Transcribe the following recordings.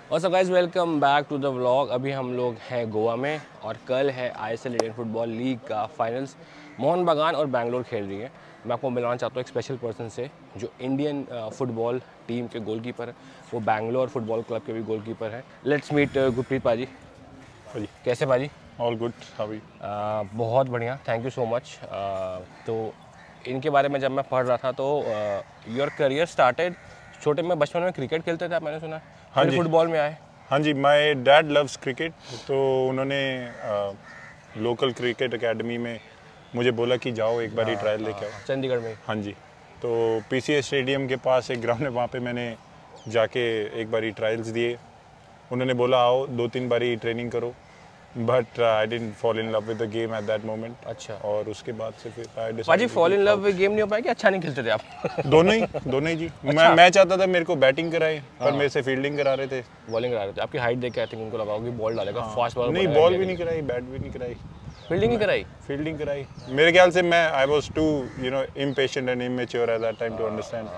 और सब guys welcome back to the vlog. अभी हम लोग हैं गोवा में और कल है ISL इंडियन फुटबॉल लीग का फाइनल्स। मोहन बागान और बैंगलोर खेल रही है। मैं आपको मिलाना चाहता हूँ एक स्पेशल पर्सन से जो इंडियन फुटबॉल टीम के गोलकीपर है। वो बैंगलोर फुटबॉल क्लब के भी गोलकीपर हैं। लेट्स मीट गुरप्रीत पाजी। कैसे पाजी? All good, how are you? बहुत बढ़िया, थैंक यू सो मच। तो इनके बारे में जब मैं पढ़ रहा था तो योर करियर स्टार्टेड छोटे में, बचपन में क्रिकेट खेलते थे आप, मैंने सुना। हाँ जी, फुटबॉल में आए। हाँ जी, माय डैड लव्स क्रिकेट। तो उन्होंने लोकल क्रिकेट एकेडमी में मुझे बोला कि जाओ एक बार ट्रायल लेके आओ। चंडीगढ़ में? हाँ जी, तो PCA स्टेडियम के पास एक ग्राउंड है, वहाँ पे मैंने जाके एक बारी ट्रायल्स दिए। उन्होंने बोला आओ 2-3 बारी ट्रेनिंग करो, but I didn't fall in love with the game at that moment. अच्छा। और उसके बाद से फिर पाजी fall in love with game नहीं हो पाया कि अच्छा नहीं खेलते थे आप? दोनों ही जी। अच्छा। मैं चाहता था मेरे को बैटिंग कराए, पर मेरे से फील्डिंग करा रहे थे, बॉलिंग करा रहे थे। आपकी हाइट देख के आई थिंक उनको लगा कि बॉल डालेगा, फास्ट बॉलर। नहीं, बॉल भी नहीं कराई, बैट भी नहीं कराई, फील्डिंग ही कराई। फील्डिंग कराई। मेरे ख्याल से मैं I was too impatient and immature at that time to understand.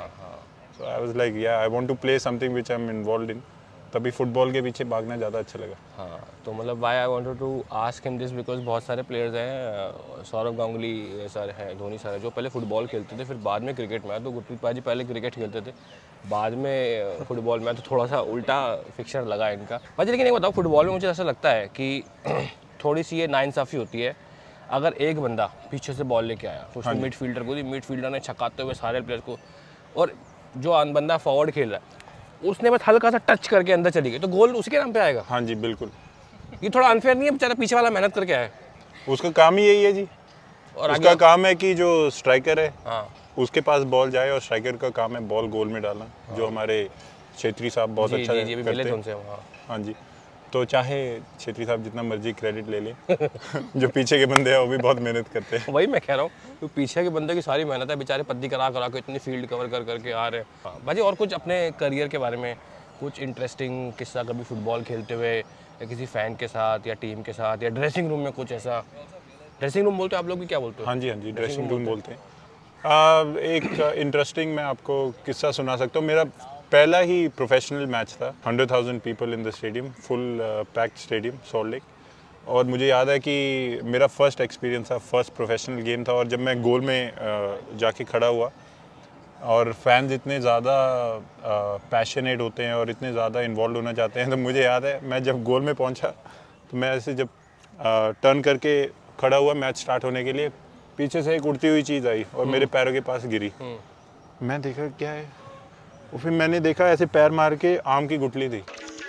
So I was like, yeah, I want to play something which I'm involved in. तभी फुटबॉल के पीछे भागना ज़्यादा अच्छा लगा। हाँ, तो मतलब why I wanted to ask him this because बहुत सारे प्लेयर्स हैं, सौरव गांगुली सर हैं, धोनी सर हैं, जो पहले फुटबॉल खेलते थे फिर बाद में क्रिकेट में आए। तो गुरप्रीत पाजी पहले क्रिकेट खेलते थे, बाद में फुटबॉल में, तो थोड़ा सा उल्टा फिक्सर लगा इनका। पाजी लेकिन एक बताओ, फुटबॉल में मुझे ऐसा लगता है कि थोड़ी सी ये नाइंसाफ़ी होती है। अगर एक बंदा पीछे से बॉल लेके आया तो उसको मिडफील्डर को दी, मिडफील्डर ने छकाते हुए सारे प्लेयर को, और जो बंदा फॉरवर्ड खेल रहा है उसने बस हल्का सा टच करके अंदर चली गई तो गोल उसके नाम पे आएगा। हाँ जी, बिल्कुल। ये थोड़ा अनफेयर नहीं है? बेचारा पीछे वाला मेहनत करके आया, उसका काम ही यही है जी। और उसका काम है कि जो स्ट्राइकर है, हाँ, उसके पास बॉल जाए, और स्ट्राइकर का काम है बॉल गोल में डालना। हाँ। जो हमारे छेत्री साहब बहुत अच्छा करते हैं। हाँ जी, तो चाहे छेत्री साहब जितना मर्जी क्रेडिट ले लें जो पीछे के बंदे हैं वो भी बहुत मेहनत करते हैं। वही मैं कह रहा हूँ, तो पीछे के बंदे की सारी मेहनत है, बेचारे पद्दी करा के इतनी फील्ड कवर करके आ रहे हैं। भाजी और कुछ अपने करियर के बारे में कुछ इंटरेस्टिंग किस्सा, कभी फुटबॉल खेलते हुए या किसी फ़ैन के साथ या टीम के साथ या ड्रेसिंग रूम में कुछ ऐसा? ड्रेसिंग रूम बोलते हो आप लोग भी, क्या बोलते हो? हाँ जी, ड्रेसिंग रूम बोलते हैं। एक इंटरेस्टिंग मैं आपको किस्सा सुना सकता हूँ। मेरा पहला ही प्रोफेशनल मैच था, 100,000 people in the stadium, full packed stadium, Salt Lake. और मुझे याद है कि मेरा फर्स्ट एक्सपीरियंस था, फर्स्ट प्रोफेशनल गेम था। और जब मैं गोल में जाके खड़ा हुआ और फैंस इतने ज़्यादा पैशनेट होते हैं और इतने ज़्यादा इन्वॉल्व होना चाहते हैं, तो मुझे याद है मैं जब गोल में पहुंचा तो मैं ऐसे जब टर्न करके खड़ा हुआ मैच स्टार्ट होने के लिए, पीछे से एक उड़ती हुई चीज़ आई और मेरे पैरों के पास गिरी। मैं देखा क्या है, और फिर मैंने देखा ऐसे पैर मार के आम की गुठली थी।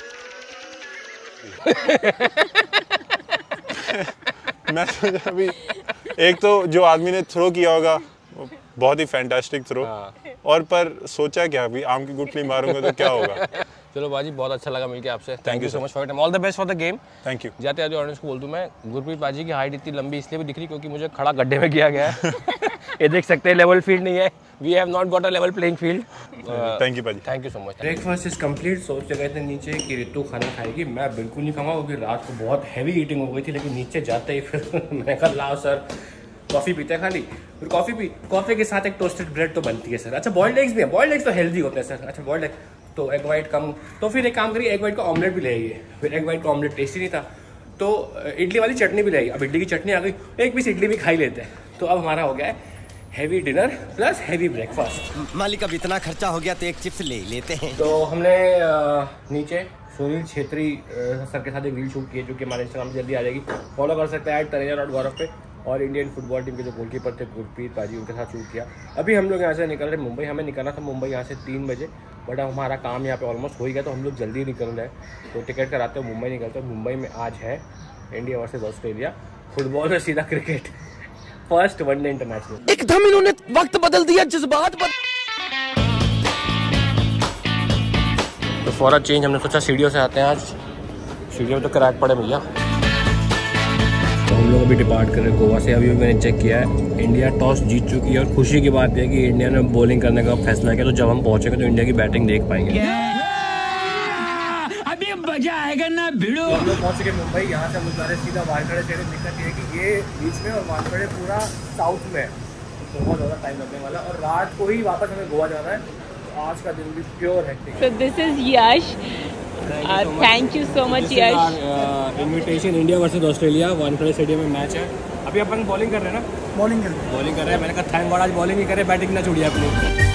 मैं सोचा अभी एक तो जो आदमी ने थ्रो किया होगा बहुत ही फैंटास्टिक थ्रो, और पर सोचा क्या अभी आम की गुठली मारूंगा तो क्या होगा। चलो बाजी, बहुत अच्छा लगा मिलके आपसे। Thank you so much for time, all the best for the game. Thank you. जाते आते ऑडियंस को बोल दूं मैं, गुरप्रीत पाजी की हाइट इतनी लंबी इसलिए भी दिख रही क्योंकि मुझे खड़ा गड्ढे में किया गया है। ये देख सकते हैं, लेवल फील्ड नहीं है, we have not got a level playing field. Thank you पाजी, thank you so much. Breakfast is complete. सोच के गए थे नीचे कि रितु खाना खाएगी, मैं बिल्कुल नहीं खाऊंगा क्योंकि रात को बहुत हैवी ईटिंग हो गई थी। लेकिन नीचे जाते ही फिर मैंने कहा लाओ सर कॉफ़ी पीते हैं खाली। फिर कॉफ़ी के साथ एक टोस्टेड ब्रेड तो बनती है सर। अच्छा बॉइल्ड एग्स भी है, बॉइल्ड एग्स तो हेल्दी होते हैं सर। अच्छा बॉइल्ड एग तो एग वाइट कम, तो फिर एक काम करिए एग वाइट का ऑमलेट भी ले आइए। फिर एग वाइट का ऑमलेट टेस्टी नहीं था तो इडली वाली चटनी भी ले आइए। अब इडली की चटनी आ गई, एक पीस इडली भी खा ही लेते हैं। तो अब हमारा हो गया है heavy dinner plus heavy breakfast. मालिक अब इतना खर्चा हो गया तो एक चिप्स ले लेते हैं। तो हमने नीचे सुनील छेत्री सर के साथ एक रील शूट की है जो कि हमारे इंस्टाग्राम में जल्दी आ जाएगी, फॉलो कर सकते हैं @तनेजा.गौरव पे। और इंडियन फुटबॉल टीम के जो गोलकीपर थे गुरप्रीत पाजी, उनके साथ शूट किया। अभी हम लोग यहाँ से निकल रहे मुंबई, हमें निकलना था मुंबई यहाँ से 3 बजे, बट अब हमारा काम यहाँ पे ऑलमोस्ट हो ही गया तो हम लोग जल्दी निकल रहे हैं। तो टिकट कराते हुए मुंबई निकलते हैं। मुंबई में आज है इंडिया वर्सेस ऑस्ट्रेलिया, फुटबॉल में सीधा क्रिकेट, फर्स्ट वनडे इंटरनेशनल। एकदम इन्होंने वक्त बदल दिया, जज्बात तो फॉर अ चेंज हमने सोचा सीढ़ियों से आते हैं आज। सीढ़ियों तो क्रैक पड़े भैया। तो हम लोग अभी डिपार्ट कर रहे हैं गोवा से। अभी मैंने चेक किया है, इंडिया टॉस जीत चुकी है और खुशी की बात है कि इंडिया ने बॉलिंग करने का फैसला किया। तो जब हम पहुंचेंगे तो इंडिया की बैटिंग देख पाएंगे। अभी मजा आएगा ना भिड़ो। हम लोग पहुंच गए मुंबई, यहाँ से हम लोग सीधा वानखेड़े से। दिक्कत ये है कि ये बीच में और वानखेड़े पूरा साउथ में है, तो बहुत ज़्यादा टाइम लगने वाला और रात को ही वापस हमें गोवा जाना है। तो आज का दिन भी pure hectic. So this is Yash thank you so much Yash. Invitation India versus Australia, Wankhede stadium में मैच है। अभी अपन बॉलिंग कर रहे हैं ना? बॉलिंग कर रहे हैं। मैंने कहा थैंक गॉड आज बॉलिंग ही करे, बैटिंग ना छोड़िए अपनी।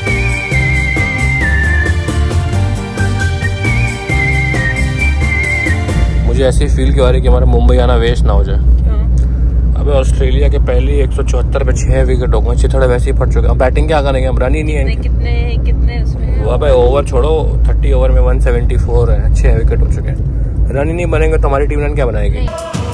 मुझे ऐसी फील क्यों आ रही है कि हमारा मुंबई आना वेस्ट ना हो जाए। अबे ऑस्ट्रेलिया के पहले 174 पे 6 विकेट हो गए, चिथड़े वैसे ही फट चुके। अब बैटिंग क्या करेंगे, हम रन ही नहीं है। कितने उसमें वो अबे ओवर छोड़ो, 30 ओवर में 174 है, 6 विकेट हो चुके हैं। रन ही नहीं बनेंगे तो हमारी टीम रन क्या बनाएगी?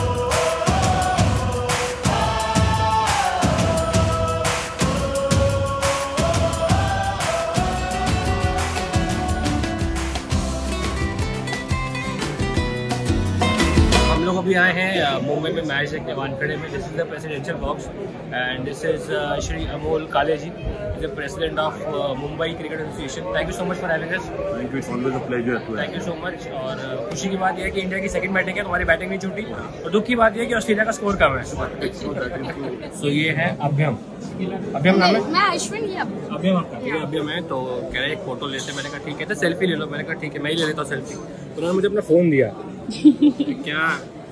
अभी आए हैं मुंबई में मैच देखने वानखेड़े में। This is the presidential box and this is Shri Amol Kale ji, the president of Mumbai Cricket Association. Thank you so much for having us. Thank you, it's always a pleasure. Thank you so much. और खुशी की बात यह है कि India की second batting है, तुम्हारी बैटिंग नहीं छूटी। और दुख की बात यह है कि ऑस्ट्रेलिया का स्कोर कम है। सो ये है अभ्यम। अभ्यम नाम है? मैं अश्विन ही। अभ्यम आपका? ठीक है, अभ्यम है। तो कह रहे एक फोटो लेते। मैंने कहा ठीक है, तो सेल्फी ले लो। मैंने कहा ठीक है, मैं ही ले लेता हूँ सेल्फी। उन्होंने मुझे अपना फ़ोन दिया। क्या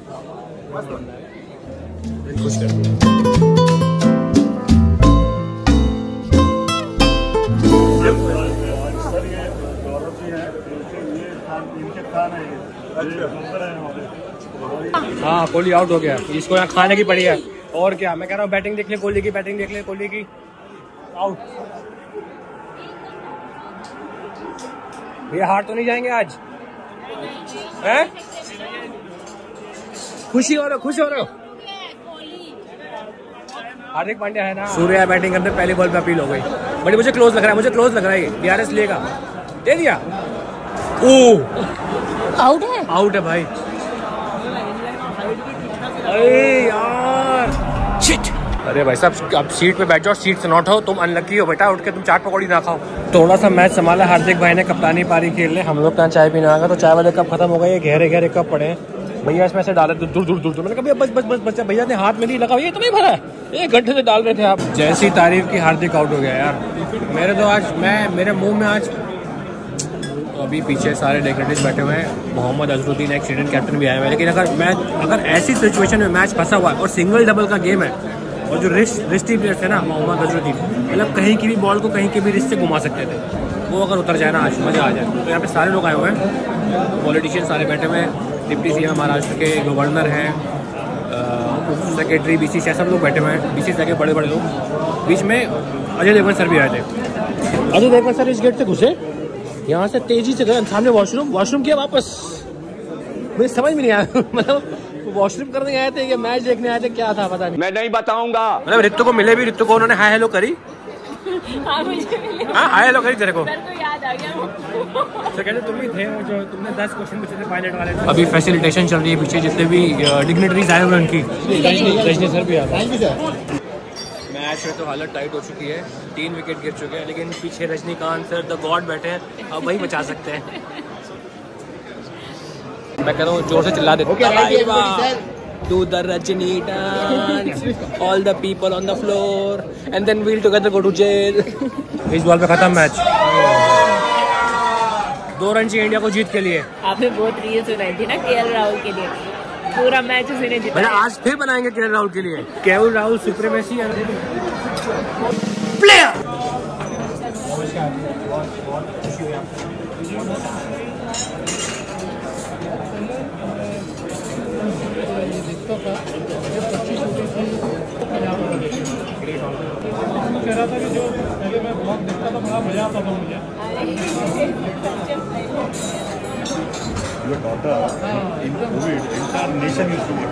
खुश कर हाँ, कोहली आउट हो गया। इसको यहाँ खाने की पड़ी है। और क्या, मैं कह रहा हूँ बैटिंग देख ले कोहली की, बैटिंग देख ले कोहली की। आउट। भैया हार तो नहीं जाएंगे आज? हैं? खुश हो रहे हो? हार्दिक पांड्या है ना? सूर्या बैटिंग करते पहली बॉल पे अपील हो गई। बट मुझे क्लोज लग रहा है, ये DRS लेगा। दे दिया। आउट है भाई। अरे यार शिट। अरे भाई साहब, अब सीट पे बैठ जाओ, सीट से नॉट हो। तुम अनलकी हो बेटा, उठ के तुम चाट पकौड़ी ना खाओ। थोड़ा सा मैच संभाला हार्दिक भाई ने, कप्तानी पारी खेल ले। हम लोग कहाँ चाय पीने आ गए तो चाय वाले कप खत्म हो गए। ये गहरे कप पड़े हैं भैया, इसमें से डाले दूर। मैंने कहा बस भैया ने हाथ में नहीं लगा, ये तो नहीं भरा है, 1 घंटे से डाल रहे थे आप। जैसी तारीफ की हार्दिक आउट हो गया यार। मेरे मुंह में आज अभी पीछे सारे डेकोरेटिव्स बैठे हुए हैं। मोहम्मद अजरुद्दीन एक स्टेडियम कैप्टन भी आए हुए हैं। लेकिन अगर ऐसी सिचुएशन में मैच फंसा हुआ है और सिंगल डबल का गेम है, और जो रिस्टी प्लेयर्स थे ना मोहम्मद अजरुद्दीन, मतलब कहीं की भी बॉल को कहीं के भी रिस्ट से घुमा सकते थे, वो अगर उतर जाए ना आज मज़ा आ जाए। तो यहाँ पे सारे लोग आए हुए हैं, पॉलिटिशियन सारे बैठे हुए हैं। डिप्टी CM महाराष्ट्र के, गवर्नर हैं, सेक्रेटरी BCCI, सब लोग बैठे हुए हैं। BCCI के बड़े लोग। बीच में अजय देवगन सर भी आए थे। अजय देवगन सर इस गेट से घुसे, यहाँ से तेजी से गए, सामने वॉशरूम किया वापस। मुझे समझ में नहीं आया मतलब वॉशरूम करने आए थे या मैच देखने आए थे, क्या था पता नहीं। मैं नहीं बताऊंगा। मतलब रितु को मिले भी, रितु को उन्होंने हाय हेलो करी। हाँ हाय हेलो करी तेरे को। याद आ गया। तो कहते तुम ही थे जो तुमने 10 क्वेश्चन पूछे थे पायलट वाले। अभी फैसिलिटेशन चल रही है पीछे, जितने भी डिग्नेटरीज आए हुए उनकी। रजनी सर भी आए। Thank you sir. मैच में तो हालत टाइट हो चुकी है, 3 विकेट गिर चुके हैं, लेकिन पीछे रजनीकांत सर द गॉड बैठे हैं, अब वही बचा सकते हैं। मैं कह रहा हूँ जोर से चिल्ला देते Do the Rajini dance, all the people on the floor, and then we'll together go to jail. इस बॉल पे खत्म मैच। 2 रन चाहिए इंडिया को जीत के लिए। आपने बहुत रील सुनाई थी ना KL राहुल के लिए, पूरा मैच उसी ने जीता। आज फिर बनाएंगे KL राहुल के लिए। KL Rahul supremacy player. कह रहा था कि जो पहले मैं बहुत देखता था, बड़ा मजा आता था मुझे। Your daughter in COVID, entire nation used to watch.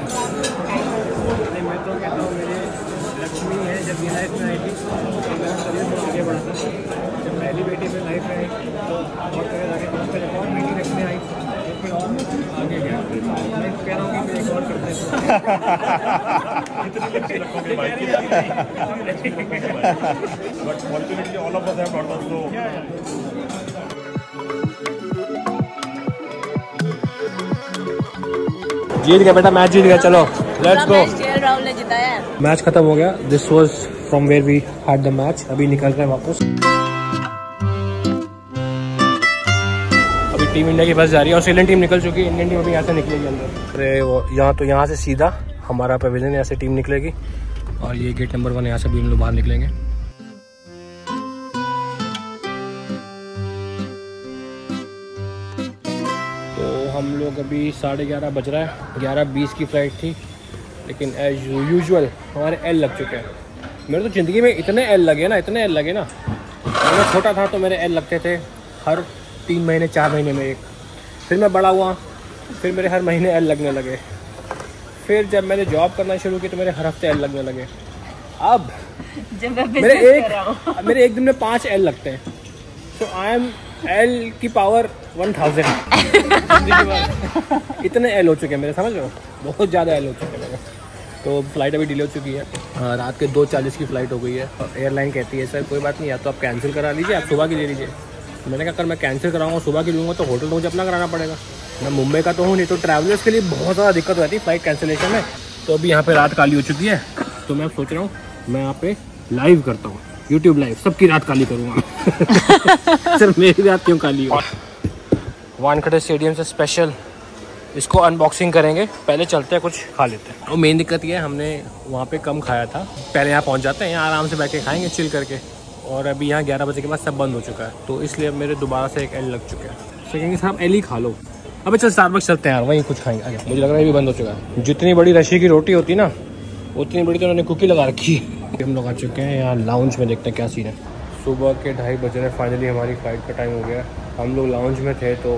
मैं तो कहता हूँ मेरे लक्ष्मी है, जब ये लाइफ में आई थी तो मेरा करियर बहुत आगे बढ़ा था। जब पहली बेटी में लाइफ में आई तो बहुत करियर आगे बढ़ा, फिर एक और बेटी रखने आई तो फिर और आगे गया। मैं कह रहा हूँ कि एक और करते हैं। कितनी लक्ष्य रखोगे भाई? But fortunately all of us have daughters, so जीत गया बेटा, मैच जीत गया। चलो लेट्स गो। KL राहुल ने जिताया। मैच खत्म हो गया। This was from where we had the match. अभी निकल रहे हैं वापस। अभी टीम इंडिया की बस जा रही है, ऑस्ट्रेलियन टीम निकल चुकी है, इंडियन टीम अभी यहाँ से निकलेगी अंदर। अरे वो यहाँ तो यहाँ से सीधा हमारा पवेलियन, यहाँ से टीम निकलेगी और ये गेट नंबर 1 यहाँ से भी हम लोग बाहर निकलेंगे। तो हम लोग अभी 11:30 बज रहा है, 11:20 की फ़्लाइट थी, लेकिन एज यूजुअल हमारे एल लग चुके हैं। मेरे तो ज़िंदगी में इतने एल लगे ना, इतने एल लगे ना। मैं छोटा था तो मेरे एल लगते थे हर 3 महीने 4 महीने में एक, फिर मैं बड़ा हुआ, फिर मेरे हर महीने एल लगने लगे, फिर जब मैंने जॉब करना शुरू की तो मेरे हर हफ्ते एल लगने लगे। अब मेरे एक दिन में 5 एल लगते हैं। तो आई एम एल की पावर 1000 इतने एल हो चुके हैं मेरे, समझ लो, बहुत ज़्यादा एल हो चुके हैं मेरे। तो फ़्लाइट अभी डिले हो चुकी है, रात के 2:40 की फ़्लाइट हो गई है। एयरलाइन कहती है सर कोई बात नहीं, या तो आप कैंसिल करा लीजिए, आप सुबह की ले लीजिए। मैंने कहा अगर मैं कैंसिल कराऊंगा सुबह की लूँगा तो होटल तो मुझे अपना कराना पड़ेगा। मैं मुंबई का तो हूँ नहीं, तो ट्रैवलर्स के लिए बहुत ज़्यादा दिक्कत होती है फ़्लाइट कैंसिलेशन में। तो अभी यहाँ पे रात काली हो चुकी है, तो मैं सोच रहा हूँ मैं यहाँ पे लाइव करता हूँ, यूट्यूब लाइव, सबकी रात काली करूँगा। सर मेरी रात क्यों काली हो? वानखेड़े स्टेडियम से स्पेशल इसको अनबॉक्सिंग करेंगे, पहले चलते हैं कुछ खा लेते हैं। और मेन दिक्कत ये है हमने वहाँ पे कम खाया था, पहले यहाँ पहुँच जाते हैं, यहाँ आराम से बैठ के खाएंगे चिल करके। और अभी यहाँ 11 बजे के बाद सब बंद हो चुका है, तो इसलिए अब मेरे दोबारा से एक एल लग चुके हैं। तो कहेंगे साहब एल ही खा लो। अबे चल स्टारबक्स चलते हैं यार, वहीं कुछ खाएंगे। अरे मुझे लग रहा है ये भी बंद हो चुका है। जितनी बड़ी रशी की रोटी होती ना उतनी बड़ी तो उन्होंने कुकी लगा रखी है। हम लोग आ चुके हैं यहाँ लाउंज में, देखते हैं क्या सीन है। सुबह के 2:30 बज रहे, फाइनली हमारी फ़्लाइट का टाइम हो गया। हम लोग लाउंज में थे तो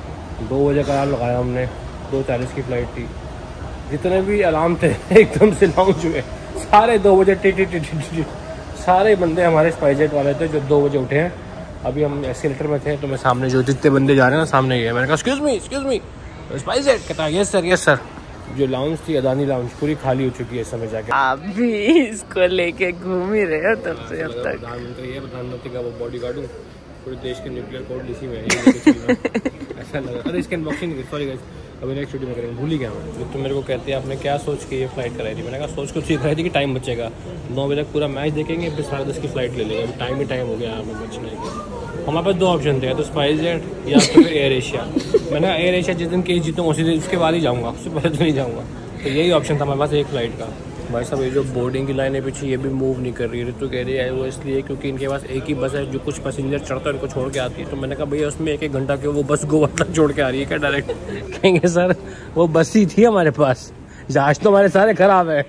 2 बजे का अलार्म लगाया हमने, 2:40 की फ़्लाइट थी। जितने भी अलार्म थे एकदम से लाउंज में सारे 2 बजे टी सारे बंदे हमारे स्पाइसजेट वाले थे जो 2 बजे उठे हैं। अभी हम एस्केलेटर में थे तो मैं सामने जो जितने बंदे जा रहे हैं ना सामने गए, मैंने कहा एक्सक्यूज़ मी स्पाइसजेट, कहता है यस सर। जो लाउंज थी अदानी लाउंज पूरी खाली हो चुकी है इस समय जाके। आप भी इसको लेके घूम ही रहे हो तब से अब तक। प्रधानमंत्री का वो बॉडीगार्ड हूँ, पूरे देश के न्यूक्लियर कोड इसी में ऐसा लगा। अरे इसकी अनबॉक्सिंग सॉरी गाइस, अभी नेक्स्ट वीडियो में करेंगे, भूल ही गया मैं। तो मेरे को कहते हैं आपने क्या सोच के ये फ़्लाइट कराई थी? मैंने कहा सोच कुछ सीख रही थी कि टाइम बचेगा, 9 बजे तक पूरा मैच देखेंगे, फिर 10:30 की फ़्लाइट ले लेंगे। टाइम ही टाइम हो गया हमें बचने के। हमारे पास 2 ऑप्शन थे, या तो स्पाइसजेट या तो फिर एयर एशिया। मैंने कहा एयर एशिया जिस दिन केस जीतूँ उसी दिन उसके बाद ही जाऊँगा, उससे पहले तो नहीं जाऊँगा। तो यही ऑप्शन था हमारे पास एक फ़्लाइट का। भाई साहब ये जो बोर्डिंग की लाइन है पीछे ये भी मूव नहीं कर रही है। ऋतु कह रही है वो इसलिए क्योंकि इनके पास एक ही बस है जो कुछ पैसेंजर चढ़ता है उनको छोड़ के आती है। तो मैंने कहा भैया उसमें 1-1 घंटा के वो बस गोवा तक छोड़ के आ रही है क्या डायरेक्ट? कहेंगे सर वो बस ही थी हमारे पास, जहाज तो हमारे सारे खराब है,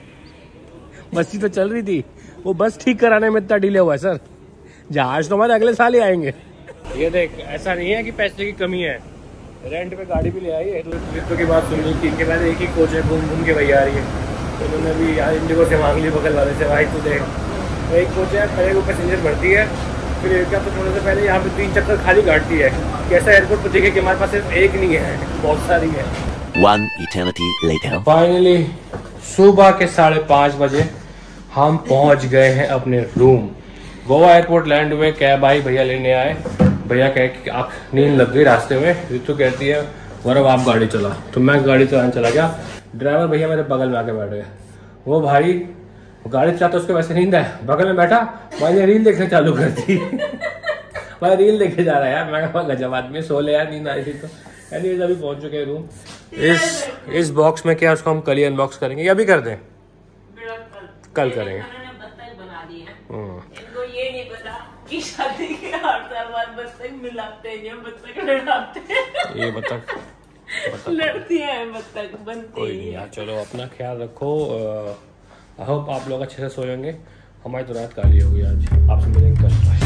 बस ही तो चल रही थी, वो बस ठीक कराने में इतना डिले हुआ है सर, जहाज तो हमारे अगले साल ही आएंगे। ये देख ऐसा नहीं है कि पैसे की कमी है, रेंट पे गाड़ी भी ले आई है। ऋतु की बात सुन ली कि इनके पास एक ही कोच है, घूम के भैया आ रही है। तो उन्होंने भी यहाँ इंडिगो से मांग ली बगल वाले से, भाई तू देख तो एक कोच है, पहले वो पैसेंजर भरती है, फिर एक तो थोड़े से पहले यहाँ पे 3 चक्कर खाली काटती है। कैसा एयरपोर्ट पर देखे कि हमारे पास सिर्फ एक नहीं है, बहुत सारी है। One eternity later. फाइनली सुबह के 5:30 बजे हम पहुँच गए हैं अपने रूम। गोवा एयरपोर्ट लैंड हुए, कैब आई, भैया लेने आए। भैया कहे कि आप नींद लग गई रास्ते में, ऋतु कहती है वरब आप गाड़ी चला, तो मैं गाड़ी चलाने चला गया। ड्राइवर भैया मेरे बगल में आके बैठ गए। वो भाई गाड़ी चलाता उसको वैसे नींद है, बगल में बैठा, मैंने रील देखने चालू कर दी। मैं रील देखे जा रहा है यार, मैं कहा गजब आदमी, सो ले यार, नींद आ रही थी। तो एनीवेज अभी पहुंच चुके हैं रूम। इस बॉक्स में क्या उसको हम कल ही अनबॉक्स करेंगे या अभी कर दें? कल करेंगे। इनको ये नहीं पता कि शादी के 8 साल बाद बच्चे मिलाते हैं या बच्चे लड़ाते हैं। ये बतख लड़ती है बत्तख बनती कोई नहीं यार, चलो अपना ख्याल रखो। आई होप आप लोग अच्छे से सोएंगे। हमारी तो रात काली होगी आज। आपसे मिलेंगे कल।